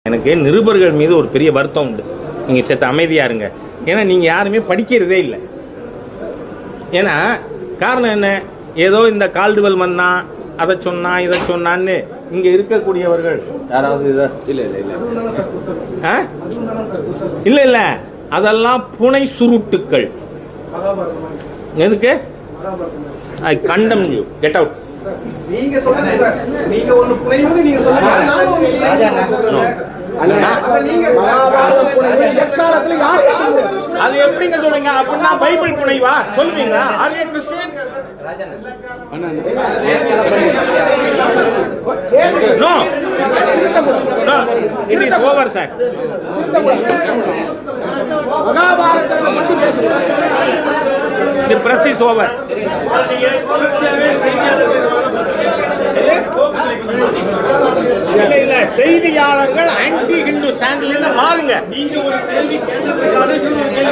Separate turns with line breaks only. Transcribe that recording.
எனக்கு நிருபர்கள் மீது ஒரு பெரிய வருத்தம் உண்டு. நீங்கள் சேர்த்து அமைதியாக இருங்க. ஏன்னா நீங்கள் யாருமே படிக்கிறதே இல்லை. ஏன்னா காரணம் என்ன, ஏதோ இந்த கால்டுவெல் மன்னா அதை சொன்னா இதை சொன்னான்னு இங்கே இருக்கக்கூடியவர்கள் யாராவது இதை இல்லை இல்லை அதெல்லாம் புனை சுருட்டுக்கள். எதுக்கு? ஐ கண்டம் யூ, கெட் அவுட்.
நீங்க சொல்லுங்க, நீங்க ஒண்ணு புனையுங்க, நீங்க சொல்லுங்க.
அது எப்படிங்க சொல்லுங்க? அப்படின்னா பைபிள் புனைவா சொல்லுவீங்களா? Are you Christian? No no, it is over sir. மகாபாரதத்தை பத்தி பேசக்கூடாது. The press is over. இல்ல செய்தியாளர்கள் ஆன்டி ஹிந்து ஸ்டாண்ட்ல இருந்து மாறுங்க. நீங்க ஒரு கேள்வி கேட்டதுக்காக